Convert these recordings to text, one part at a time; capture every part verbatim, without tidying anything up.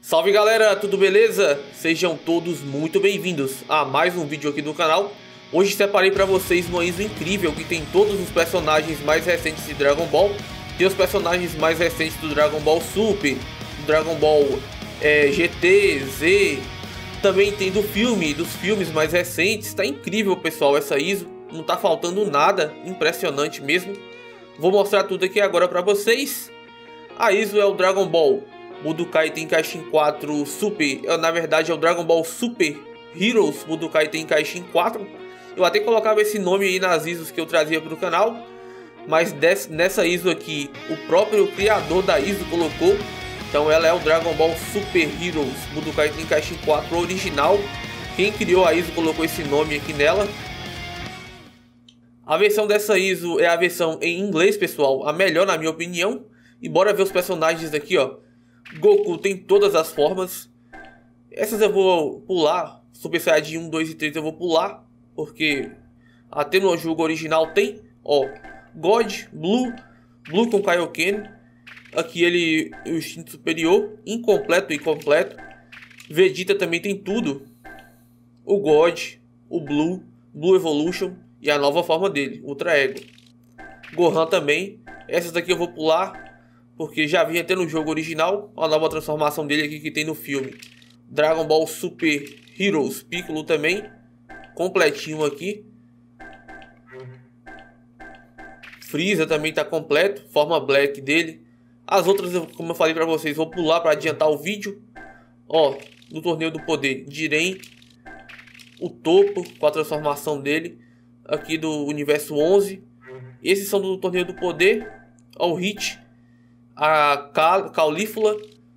Salve galera, tudo beleza? Sejam todos muito bem-vindos a mais um vídeo aqui do canal. Hoje separei para vocês uma I S O incrível que tem todos os personagens mais recentes de Dragon Ball. Tem os personagens mais recentes do Dragon Ball Super, do Dragon Ball é, G T, Z. Também tem do filme, dos filmes mais recentes. Tá incrível, pessoal, essa I S O. Não tá faltando nada, impressionante mesmo. Vou mostrar tudo aqui agora para vocês. A I S O é o Dragon Ball Budokai Tenkaichi quatro Super, na verdade é o Dragon Ball Super Heroes Budokai Tenkaichi quatro. Eu até colocava esse nome aí nas I S Os que eu trazia para o canal, mas desse, nessa I S O aqui o próprio criador da I S O colocou. Então ela é o Dragon Ball Super Heroes Budokai Tenkaichi quatro original. Quem criou a I S O colocou esse nome aqui nela. A versão dessa I S O é a versão em inglês, pessoal, a melhor na minha opinião. E bora ver os personagens aqui, ó. Goku tem todas as formas. Essas eu vou pular. Super Saiyajin um, dois e três eu vou pular, porque até no jogo original tem. Ó, God, Blue, Blue com Kaioken. Aqui ele, o instinto superior, incompleto e completo. Vegeta também tem tudo. O God, o Blue, Blue Evolution e a nova forma dele, Ultra Ego. Gohan também. Essas daqui eu vou pular, porque já vinha até no jogo original. A nova transformação dele aqui que tem no filme. Dragon Ball Super Heroes Piccolo também, completinho aqui. Freeza também está completo, forma Black dele. As outras, como eu falei para vocês, vou pular para adiantar o vídeo. Ó, no Torneio do Poder, Jiren, o Topo com a transformação dele aqui do Universo onze. Esses são do Torneio do Poder. Ó, o Hit, a Caulifla,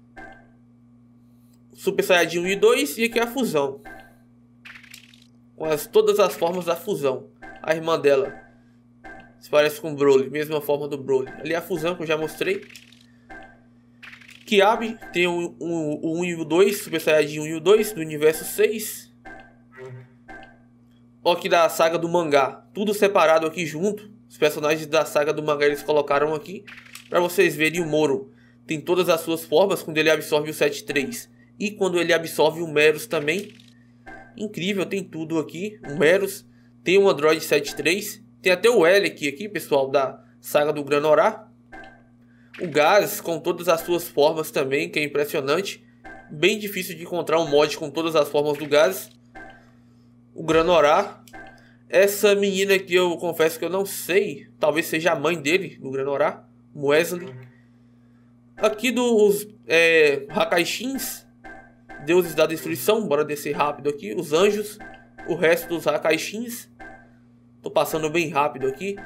Super Saiyajin um e dois, e aqui a fusão, com as, todas as formas da fusão. A irmã dela se parece com o Broly, mesma forma do Broly. Ali a fusão que eu já mostrei. Kiabi tem o um, um e o dois, Super Saiyajin um e o dois do Universo seis. Ó, aqui da saga do mangá, tudo separado aqui junto. Os personagens da saga do mangá eles colocaram aqui para vocês verem. O Moro tem todas as suas formas quando ele absorve o sete três e quando ele absorve o Meros também. Incrível, tem tudo aqui. O Meros tem o Android sete três, tem até o Elec aqui, pessoal, da saga do Granorá. O Gaz com todas as suas formas também, que é impressionante. Bem difícil de encontrar um mod com todas as formas do Gaz. O Granorá. Essa menina aqui eu confesso que eu não sei, talvez seja a mãe dele, do Granorá, Wesley. Aqui dos é, Hakaishins, deuses da destruição, bora descer rápido aqui. Os anjos, o resto dos Hakaishins. Tô passando bem rápido aqui,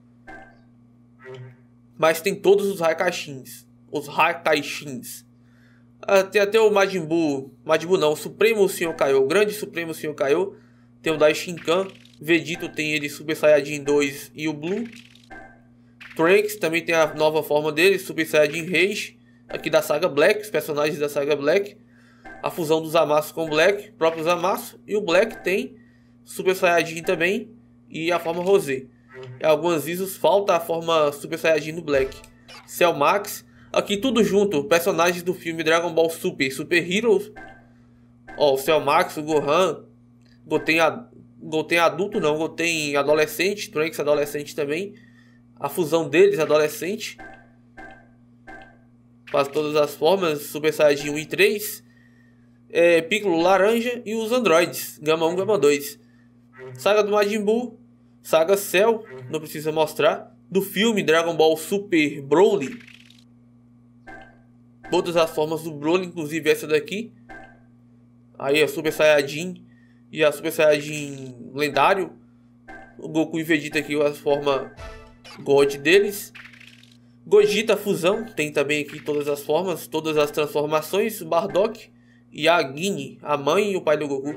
mas tem todos os Hakaishins, os Hakaishins. Ah, tem até o Majin Buu, Majin Buu não, o Supremo Senhor Kaiô, o grande Supremo Senhor Kaiô. Tem o Daishinkan, Vegito tem ele Super Saiyajin dois e o Blue. Trunks também tem a nova forma dele, Super Saiyajin Rage, aqui da saga Black, os personagens da saga Black. A fusão dos Zamasu com o Black, próprio Zamasu. E o Black tem Super Saiyajin também e a forma Rosé. Em algumas I S Os falta a forma Super Saiyajin do Black. Cell Max, aqui tudo junto, personagens do filme Dragon Ball Super, Super Heroes. Ó, o Cell Max, o Gohan, Goten, Goten adulto não, Goten adolescente, Trunks adolescente também. A fusão deles adolescente. Faz todas as formas, Super Saiyajin um e três. É, Piccolo laranja e os androides, Gama um, Gama dois. Saga do Majin Buu, saga Cell, não precisa mostrar. Do filme Dragon Ball Super Broly. Todas as formas do Broly, inclusive essa daqui. Aí a Super Saiyajin e a Super Saiyajin lendário. O Goku e Vegeta aqui, a forma God deles. Gogeta fusão, tem também aqui todas as formas, todas as transformações. Bardock e a Guine, a mãe e o pai do Goku.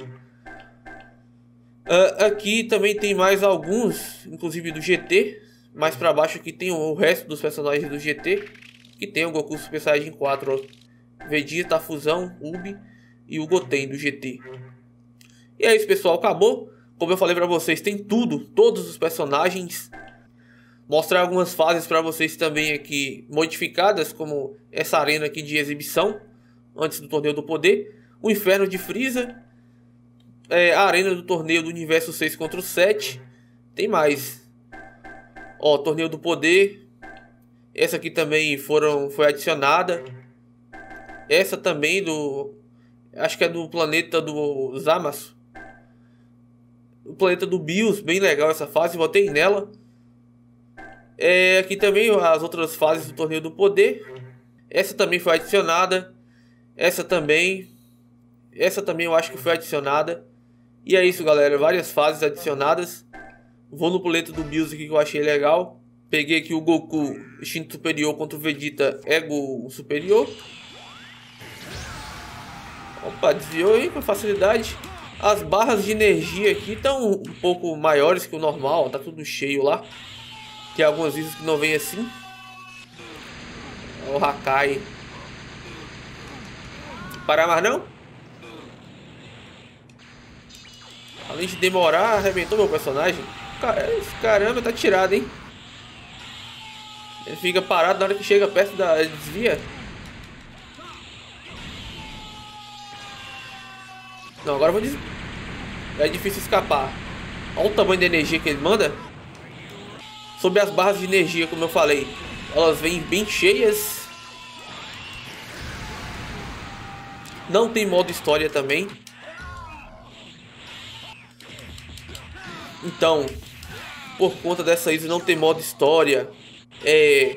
Uh, aqui também tem mais alguns, inclusive do G T. Mais pra baixo aqui tem o resto dos personagens do G T. Que tem o Goku Super Saiyajin quatro, ó. Vegeta, a fusão, Ubi e o Goten do G T. E é isso, pessoal, acabou. Como eu falei pra vocês, tem tudo, todos os personagens. Mostrar algumas fases pra vocês também aqui modificadas, como essa arena aqui de exibição. antes do Torneio do Poder. O Inferno de Frieza. É, a Arena do Torneio do Universo seis contra o sete. Tem mais. Ó, Torneio do Poder. Essa aqui também foram, foi adicionada. Essa também do... Acho que é do planeta do Zamasu. O planeta do Bios. Bem legal essa fase. Botei nela. É, aqui também as outras fases do Torneio do Poder. Essa também foi adicionada. Essa também. Essa também eu acho que foi adicionada. E é isso, galera. Várias fases adicionadas. Vou no planeta do Bios aqui que eu achei legal. Peguei aqui o Goku Instinto Superior contra o Vegeta Ego Superior. Opa, desviou aí com facilidade. As barras de energia aqui estão um pouco maiores que o normal. Tá tudo cheio lá. Tem algumas vezes que não vem assim. O Hakai. Parar mais não? Além de demorar, arrebentou meu personagem. Caramba, tá tirado, hein? Ele fica parado na hora que chega perto da... Ele desvia. Não, agora eu vou des... É difícil escapar. Olha o tamanho da energia que ele manda. Sobre as barras de energia, como eu falei, elas vêm bem cheias. Não tem modo história também. Então, por conta dessa isla não tem modo história. É...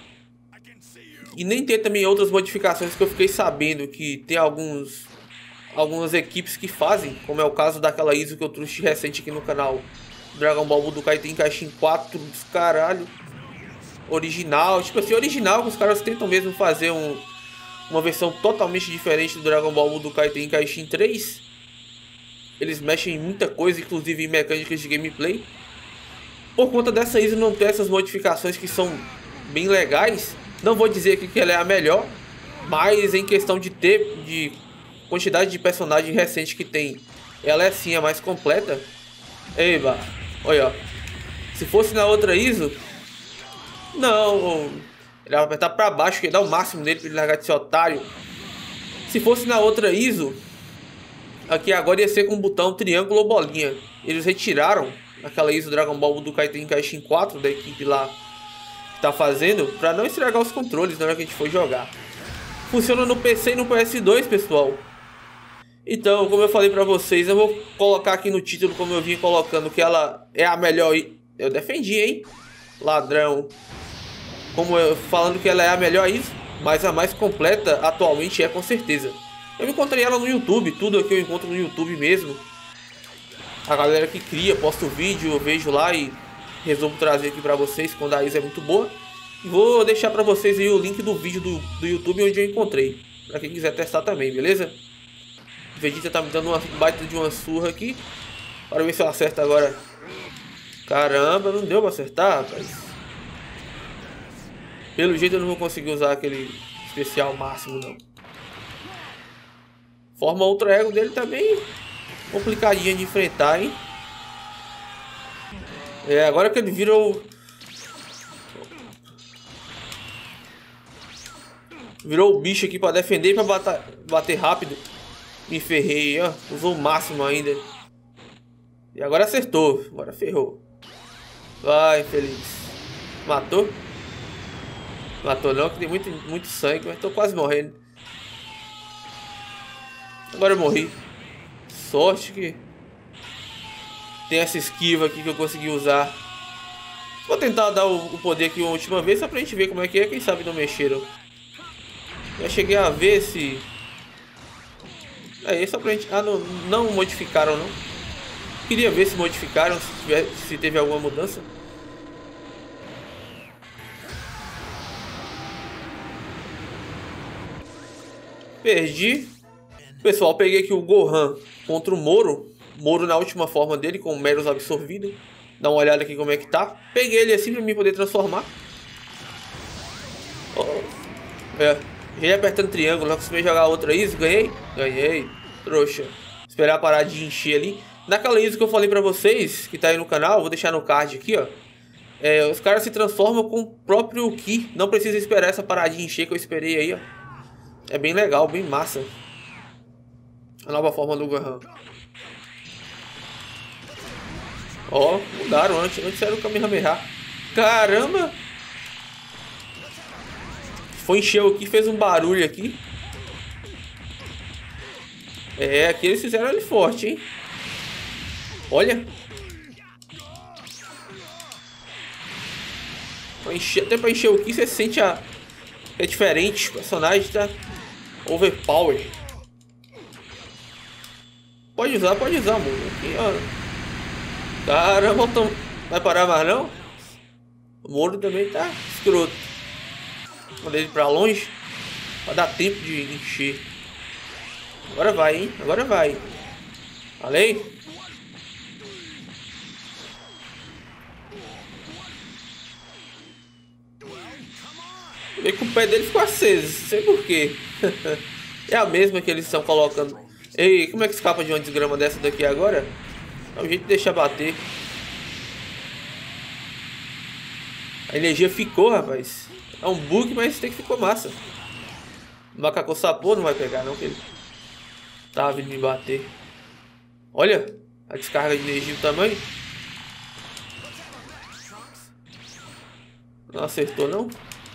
E nem tem também outras modificações que eu fiquei sabendo que tem alguns... Algumas equipes que fazem, como é o caso daquela isla que eu trouxe recente aqui no canal, Dragon Ball Budokai Tenkaichi quatro, caralho, original, tipo assim, original, que os caras tentam mesmo fazer um, uma versão totalmente diferente do Dragon Ball Budokai Tenkaichi três. Eles mexem em muita coisa, inclusive em mecânicas de gameplay. Por conta dessa isla não ter essas modificações que são bem legais, não vou dizer aqui que ela é a melhor, mas em questão de ter... de quantidade de personagem recente que tem, ela é sim a mais completa. Eba, olha, ó. Se fosse na outra I S O, não, ele vai apertar pra baixo, que ia dar o máximo nele pra ele largar de ser otário. Se fosse na outra I S O, aqui agora ia ser com o botão triângulo ou bolinha. Eles retiraram aquela I S O Dragon Ball Budokai Tenkaichi quatro da equipe lá que tá fazendo, pra não estragar os controles na hora que a gente for jogar. Funciona no P C e no P S dois, pessoal. Então, como eu falei pra vocês, eu vou colocar aqui no título, como eu vim colocando, que ela é a melhor... Eu defendi, hein? Ladrão. Como eu falando que ela é a melhor I S O, mas a mais completa atualmente é com certeza. Eu encontrei ela no YouTube, tudo aqui eu encontro no YouTube mesmo. A galera que cria, posta o vídeo, eu vejo lá e resolvo trazer aqui pra vocês quando a I S O é muito boa. E vou deixar pra vocês aí o link do vídeo do, do YouTube onde eu encontrei, pra quem quiser testar também, beleza? O Vegeta tá me dando uma baita de uma surra aqui. Bora ver se eu acerto agora. Caramba, não deu pra acertar, rapaz. Pelo jeito eu não vou conseguir usar aquele especial máximo, não. Forma Ultra Ego dele tá bem complicadinha de enfrentar, hein? É, agora que ele vira o... Virou o bicho aqui pra defender e pra bater, bater rápido. Me ferrei, ó. Usou o máximo ainda. E agora acertou. Agora ferrou. Vai, feliz. Matou? Matou não, que tem muito, muito sangue, mas tô quase morrendo. Agora eu morri. Sorte que tem essa esquiva aqui que eu consegui usar. Vou tentar dar o, o poder aqui uma última vez, só pra gente ver como é que é. Quem sabe não mexeram. Já cheguei a ver se... É, só pra gente... Ah, não, não modificaram, não. Queria ver se modificaram, se, tiver, se teve alguma mudança. Perdi. Pessoal, peguei aqui o Gohan contra o Moro. Moro na última forma dele, com o Meros absorvido. Dá uma olhada aqui como é que tá. Peguei ele assim pra mim poder transformar. Oh. É. Já ia apertando triângulo, não consegui jogar outra I S O, ganhei? Ganhei, trouxa. Esperar parar de encher ali. Naquela I S O que eu falei pra vocês, que tá aí no canal, vou deixar no card aqui, ó. É, os caras se transformam com o próprio Ki. Não precisa esperar essa paradinha encher que eu esperei aí, ó. É bem legal, bem massa. A nova forma do Gohan. Ó, mudaram antes. Antes era o Kamehameha. Caramba! Foi encheu aqui, fez um barulho aqui. É, aqui eles fizeram ele forte, hein? Olha. Pra encher, até pra encher aqui, você sente a... É diferente, o personagem tá overpower. Pode usar, pode usar, mano. Aqui, ó. Caramba, não vai parar mais não? O Moro também tá escroto. Mandei ele pra longe. Vai dar tempo de encher. Agora vai, hein? Agora vai. Falei? Vê que o pé dele ficou aceso. Não sei por quê. É a mesma que eles estão colocando. Ei, como é que escapa de uma desgrama dessa daqui agora? É um jeito de deixar bater. A energia ficou, rapaz. É um bug, mas tem que ficou massa. O macaco sapô não vai pegar não, que ele tá vindo me bater. Olha a descarga de energia, o tamanho. Não acertou não.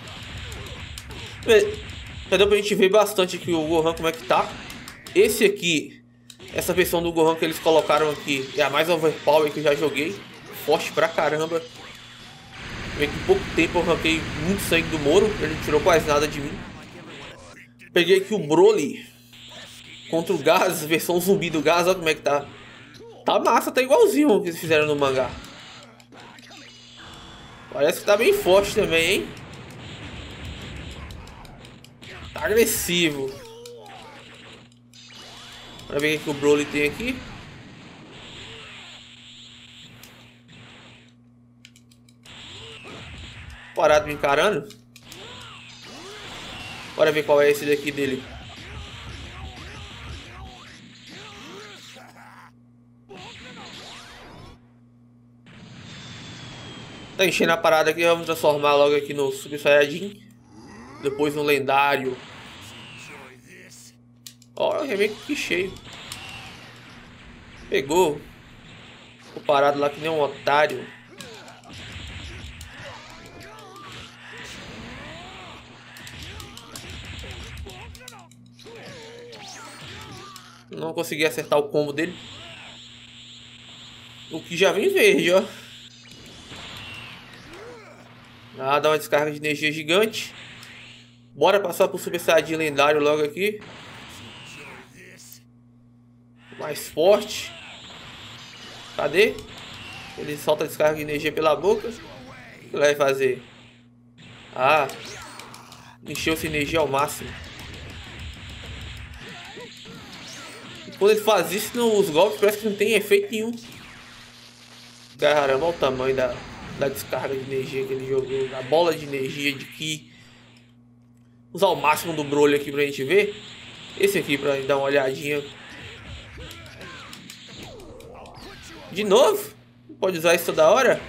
Já deu pra gente ver bastante aqui o Gohan como é que tá. Esse aqui, essa versão do Gohan que eles colocaram aqui é a mais overpower que eu já joguei. Forte pra caramba. Vê que em pouco tempo eu arranquei muito sangue do Moro. Ele não tirou quase nada de mim. Peguei aqui o Broly contra o Gaz, versão zumbi do Gaz. Olha como é que tá. Tá massa, tá igualzinho o que eles fizeram no mangá. Parece que tá bem forte também, hein? Tá agressivo. Vamos ver o que o Broly tem aqui. Parado me encarando. Bora ver qual é esse daqui dele. Tá enchendo a parada aqui. Vamos transformar logo aqui no Super Saiyajin. Depois no lendário. Ó, o remake que cheio. Pegou. Ficou parado lá que nem um otário. Não consegui acertar o combo dele. O que já vem verde, ó. Ah, dá uma descarga de energia gigante. Bora passar pro Super Saiyajin lendário logo aqui. Mais forte. Cadê? Ele solta a descarga de energia pela boca. O que ele vai fazer? Ah, encheu-se energia ao máximo. E quando ele faz isso, nos golpes parece que não tem efeito nenhum. Caramba, olha o tamanho da, da descarga de energia que ele jogou. A bola de energia de Ki. Usar o máximo do Broly aqui pra gente ver. Esse aqui pra gente dar uma olhadinha. De novo? Não pode usar isso toda hora?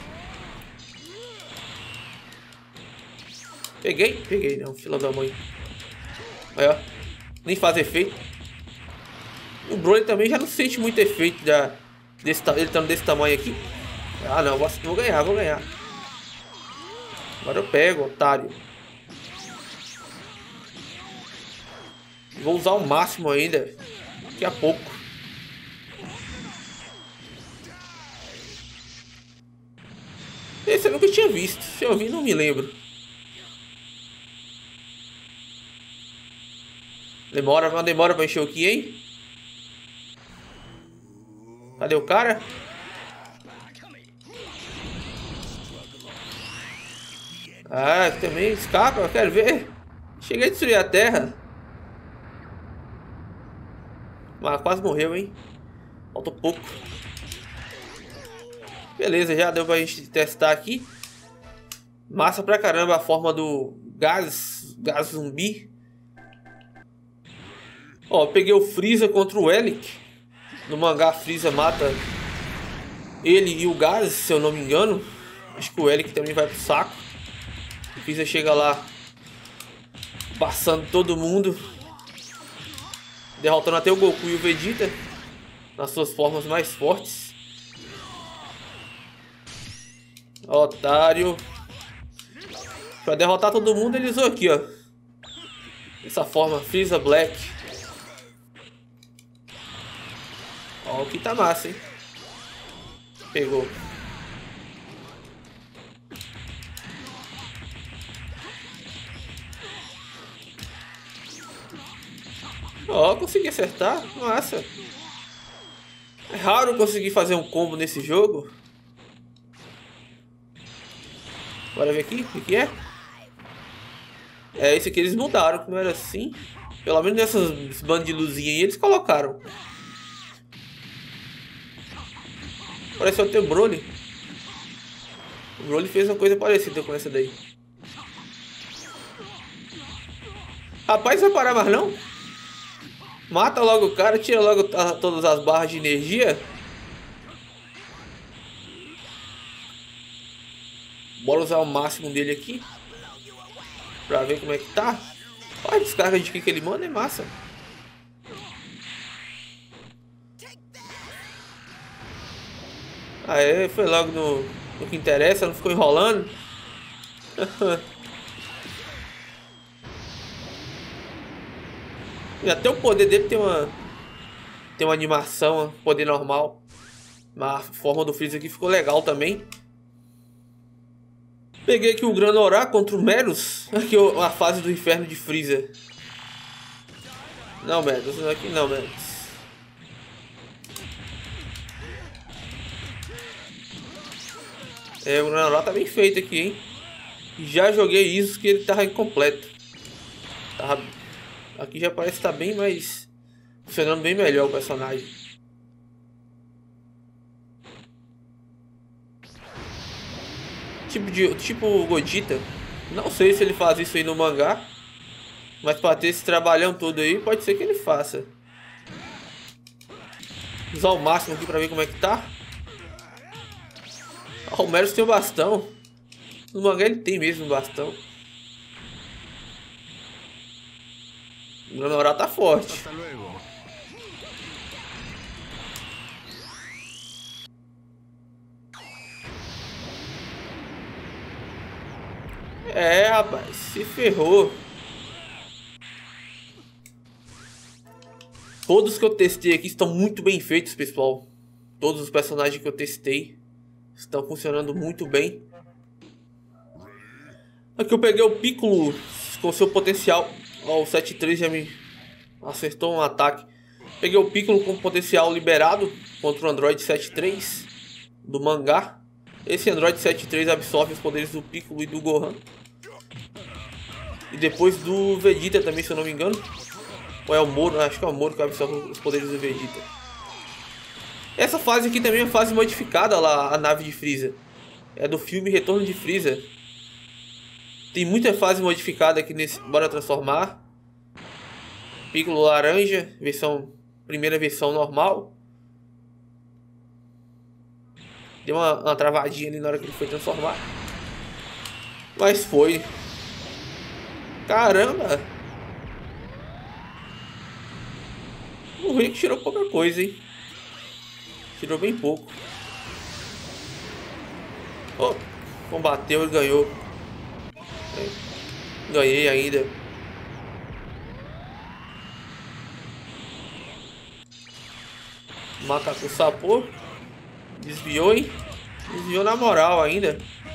Peguei? Peguei não, fila da mãe. Olha, ó. Nem faz efeito. O Broly também já não sente muito efeito da, desse, ele estando desse tamanho aqui. Ah não, vou, vou ganhar, vou ganhar. Agora eu pego, otário. Vou usar o máximo ainda. Daqui a pouco. Esse eu nunca tinha visto. Se eu vi, não me lembro. Demora, mas demora pra encher o Ki, hein? Cadê o cara? Ah, também escapa, eu quero ver. Cheguei a destruir a terra. Mas quase morreu, hein? Falta pouco. Beleza, já deu pra gente testar aqui. Massa pra caramba a forma do gás, gás zumbi. Ó, peguei o Freeza contra o Elec. No mangá, Freeza mata ele e o Gaz, se eu não me engano. Acho que o Elec também vai pro saco. O Freeza chega lá passando todo mundo. derrotando até o Goku e o Vegeta nas suas formas mais fortes. Otário. Pra derrotar todo mundo, ele usou aqui, ó. Essa forma Frieza Black. Ó, o que tá massa, hein? Pegou. Ó, consegui acertar. Massa. É raro conseguir fazer um combo nesse jogo. Bora ver aqui, o que, que é? É, esse aqui eles mudaram, que não era assim. Pelo menos nessas bandas de luzinha aí eles colocaram. Parece até o Broly. O Broly fez uma coisa parecida com essa daí. Rapaz, vai parar mais não? Mata logo o cara, tira logo a, todas as barras de energia. Bora usar o máximo dele aqui. Pra ver como é que tá. Olha a descarga de que, que ele manda, é massa. Aê, foi logo no, no que interessa, não ficou enrolando. E até o poder dele tem uma tem uma animação, um poder normal. Mas a forma do Freeza aqui ficou legal também. Peguei aqui o Granorá contra o Meros. Aqui a fase do inferno de Freeza. Não, Meros, aqui não, Meros. É, o Granorá tá bem feito aqui, hein? Já joguei isso que ele tava incompleto. Tava... Aqui já parece que tá bem mais... funcionando bem melhor o personagem. Tipo de tipo o Gogeta. Não sei se ele faz isso aí no mangá. Mas pra ter esse trabalhão todo aí, pode ser que ele faça. Usar o máximo aqui pra ver como é que tá. Ah, o Meros tem um bastão. No mangá ele tem mesmo um bastão. O Granorá tá forte. É, rapaz, se ferrou. Todos que eu testei aqui estão muito bem feitos, pessoal. Todos os personagens que eu testei estão funcionando muito bem. Aqui eu peguei o Piccolo com seu potencial. Ó, o sete três já me acertou um ataque. Peguei o Piccolo com potencial liberado contra o Android sete três do mangá. Esse Android sete três absorve os poderes do Piccolo e do Gohan. E depois do Vegeta também, se eu não me engano. Ou é o Moro? Acho que é o Moro que absorve os poderes do Vegeta. Essa fase aqui também é uma fase modificada lá, a nave de Freeza. É do filme Retorno de Freeza. Tem muita fase modificada aqui nesse... Bora transformar. Piccolo laranja, versão... primeira versão normal. Deu uma, uma travadinha ali na hora que ele foi transformar. Mas foi. Caramba! O Rick tirou pouca coisa, hein? Tirou bem pouco. Oh, combateu e ganhou. É, ganhei ainda. Macaco sapô. Desviou, hein? Desviou na moral ainda.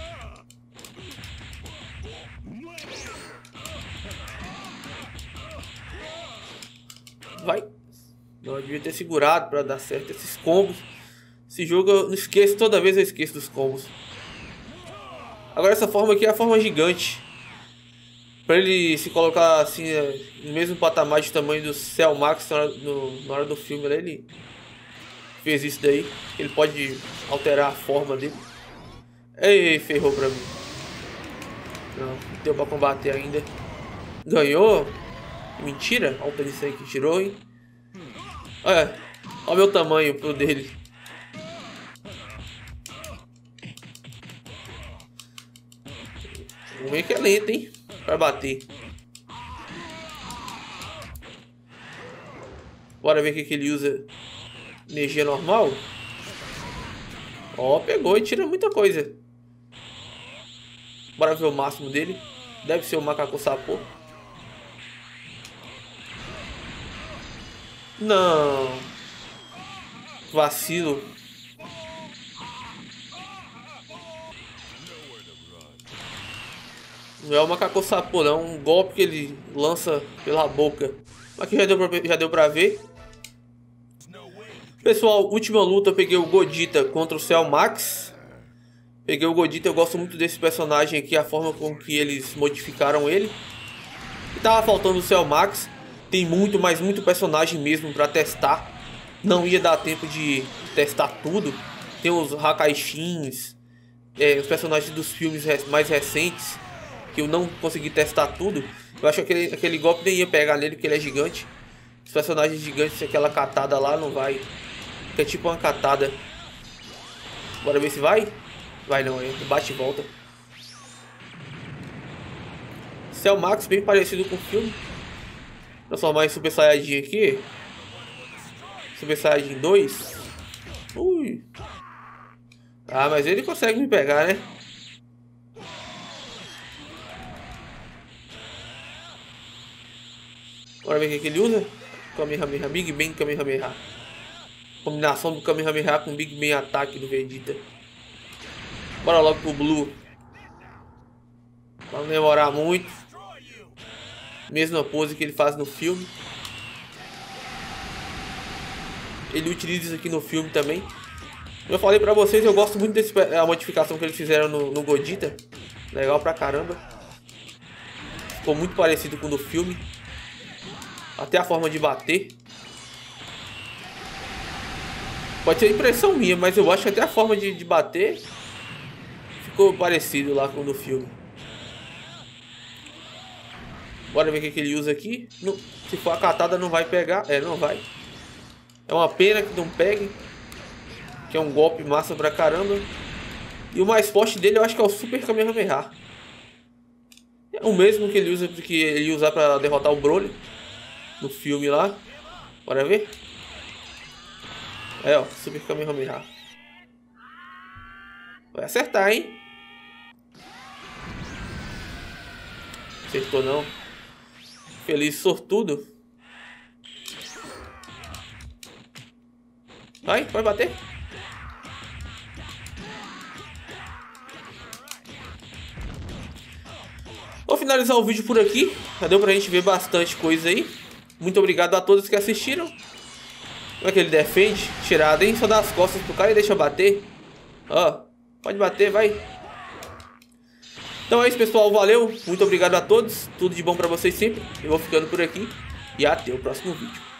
Vai. Não devia ter segurado pra dar certo esses combos. Esse jogo eu não esqueço, toda vez eu esqueço dos combos. Agora essa forma aqui é a forma gigante. Pra ele se colocar assim no mesmo patamar de tamanho do Cell Max na hora, no, na hora do filme, né? Ele fez isso daí. Ele pode alterar a forma dele. Ei, ferrou pra mim. Não, não deu pra combater ainda. Ganhou? Mentira. Olha o Tensei que tirou, hein? Olha, olha o meu tamanho pro dele. Vamos ver que é lento, hein? Pra bater. Bora ver o que, que ele usa. Energia normal. Ó, pegou e tira muita coisa. Bora ver o máximo dele. Deve ser o macaco sapô. Não. Vacilo. Não é o macaco sapô, não. Um golpe que ele lança pela boca. Aqui já deu pra, já deu pra ver. Pessoal, última luta eu peguei o Godita contra o Cell Max. Peguei o Godita, eu gosto muito desse personagem aqui, a forma com que eles modificaram ele. E tava faltando o Cell Max. Tem muito, mas muito personagem mesmo pra testar. Não ia dar tempo de testar tudo. Tem os Hakaishins, é, os personagens dos filmes mais recentes, que eu não consegui testar tudo. Eu acho que aquele, aquele golpe nem ia pegar nele, porque ele é gigante. Os personagens gigantes, aquela catada lá não vai. Que é tipo uma catada. Bora ver se vai. Vai não, é bate e volta. Cell Max bem parecido com o filme. Transformar em Super Saiyajin aqui. Super Saiyajin dois. Ui. Ah, mas ele consegue me pegar, né? Bora ver o que, que ele usa. Kamehameha, Big Bang Kamehameha. Combinação do Kamehameha com Big Bang ataque do Vegeta. Bora logo pro Blue. Pra não demorar muito. Mesma pose que ele faz no filme. Ele utiliza isso aqui no filme também. Como eu falei pra vocês, eu gosto muito da modificação que eles fizeram no, no Godita. Legal pra caramba. Ficou muito parecido com o do filme. Até a forma de bater. Pode ser impressão minha, mas eu acho que até a forma de, de bater ficou parecido lá com o do filme. Bora ver o que, que ele usa aqui. Não, se for a catada não vai pegar. É, não vai. É uma pena que não pegue. Que é um golpe massa pra caramba. E o mais forte dele eu acho que é o Super Kamehameha. É o mesmo que ele usa, que ele ia usar pra derrotar o Broly no filme lá. Bora ver. É, ó, Super Kamehameha. Vai acertar, hein? Acertou não. Feliz sortudo. Vai, vai bater. Vou finalizar o vídeo por aqui. Já deu pra gente ver bastante coisa aí. Muito obrigado a todos que assistiram. Como é que ele defende? Tirada, hein? Só dá as costas pro cara e deixa bater. Ó, pode bater, vai. Então é isso, pessoal. Valeu. Muito obrigado a todos. Tudo de bom pra vocês sempre. Eu vou ficando por aqui. E até o próximo vídeo.